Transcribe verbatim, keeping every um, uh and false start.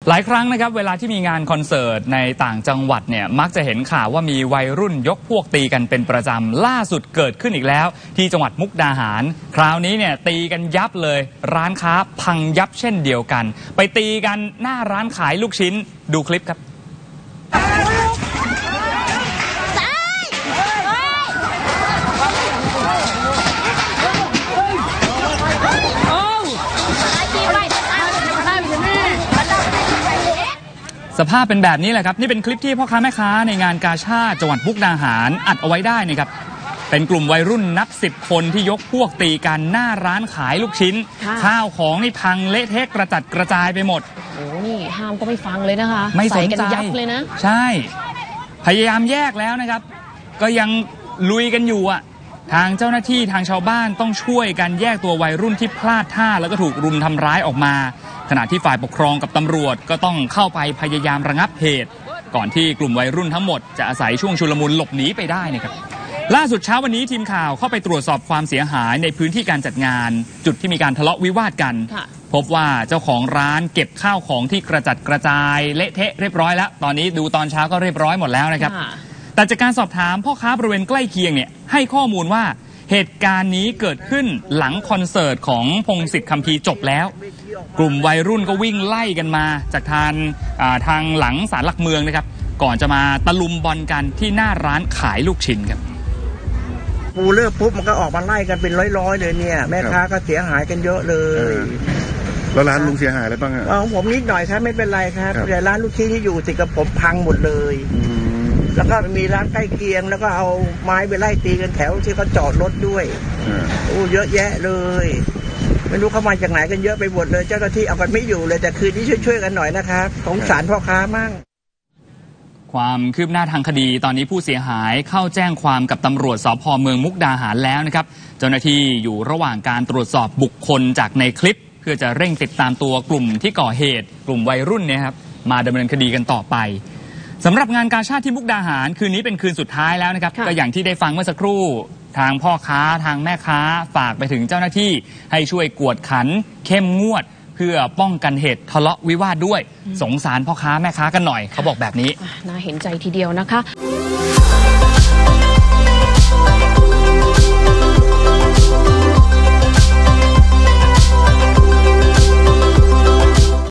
หลายครั้งนะครับเวลาที่มีงานคอนเสิร์ตในต่างจังหวัดเนี่ยมักจะเห็นข่าวว่ามีวัยรุ่นยกพวกตีกันเป็นประจำล่าสุดเกิดขึ้นอีกแล้วที่จังหวัดมุกดาหารคราวนี้เนี่ยตีกันยับเลยร้านค้าพังยับเช่นเดียวกันไปตีกันหน้าร้านขายลูกชิ้นดูคลิปครับสภาพเป็นแบบนี้แหละครับนี่เป็นคลิปที่พ่อค้าแม่ค้าในงานกาชาดจังหวัดมุกดาหารอัดเอาไว้ได้นะครับเป็นกลุ่มวัยรุ่นนับสิบคนที่ยกพวกตีกันหน้าร้านขายลูกชิ้นข้าวของนี่พังเละเทะกระจัดกระจายไปหมดโอ้นี่ห้ามก็ไม่ฟังเลยนะคะไม่สนใจยับเลยนะใช่พยายามแยกแล้วนะครับก็ยังลุยกันอยู่อ่ะทางเจ้าหน้าที่ทางชาวบ้านต้องช่วยกันแยกตัววัยรุ่นที่พลาดท่าแล้วก็ถูกรุมทำร้ายออกมาขณะที่ฝ่ายปกครองกับตำรวจก็ต้องเข้าไปพยายามระงับเหตุก่อนที่กลุ่มวัยรุ่นทั้งหมดจะอาศัยช่วงชุลมุนหลบหนีไปได้นะครับล่าสุดเช้าวันนี้ทีมข่าวเข้าไปตรวจสอบความเสียหายในพื้นที่การจัดงานจุดที่มีการทะเลาะวิวาทกันพบว่าเจ้าของร้านเก็บข้าวของที่กระจัดกระจายเละเทะเรียบร้อยแล้วตอนนี้ดูตอนเช้าก็เรียบร้อยหมดแล้วนะครับแต่จากการสอบถามพ่อค้าบริเวณใกล้เคียงเนี่ยให้ข้อมูลว่าเหตุการณ์นี้เกิดขึ้นหลังคอนเสิร์ตของพงศิษฐ์คัมภีร์จบแล้วกลุ่มวัยรุ่นก็วิ่งไล่กันมาจากทางทางหลังศาลหลักเมืองนะครับก่อนจะมาตะลุมบอลกันที่หน้าร้านขายลูกชิ้นครับปูเลิกปุ๊บมันก็ออกมาไล่กันเป็นร้อยๆเลยเนี่ยแม่ค้าก็เสียหายกันเยอะเลยแล้วร้านลุงเสียหายอะไรบ้างอ่ะของผมนิดหน่อยครับไม่เป็นไรครับแต่ร้านลูกชิ้นที่อยู่ติดกับผมพังหมดเลยแล้วก็มีร้านใกล้เคียงแล้วก็เอาไม้ไปไล่ตีกันแถวที่เขาจอดรถด้วยโอ้เยอะแยะเลยไม่รู้เข้ามาจากไหนกันเยอะไปหมดเลยเจ้าหน้าที่เอากันไม่อยู่เลยแต่คืนนี้ช่วยๆกันหน่อยนะครับสงสารพ่อค้ามั่งความคืบหน้าทางคดีตอนนี้ผู้เสียหายเข้าแจ้งความกับตำรวจสภ.เมืองมุกดาหารแล้วนะครับเจ้าหน้าที่อยู่ระหว่างการตรวจสอบบุคคลจากในคลิปเพื่อจะเร่งติดตามตัวกลุ่มที่ก่อเหตุกลุ่มวัยรุ่นเนี่ยครับมาดำเนินคดีกันต่อไปสำหรับงานกาชาดที่มุกดาหารคืนนี้เป็นคืนสุดท้ายแล้วนะครับก็อย่างที่ได้ฟังเมื่อสักครู่ทางพ่อค้าทางแม่ค้าฝากไปถึงเจ้าหน้าที่ให้ช่วยกวดขันเข้มงวดเพื่อป้องกันเหตุทะเลาะวิวาทด้วยสงสารพ่อค้าแม่ค้ากันหน่อยเขาบอกแบบนี้น่าเห็นใจทีเดียวนะคะ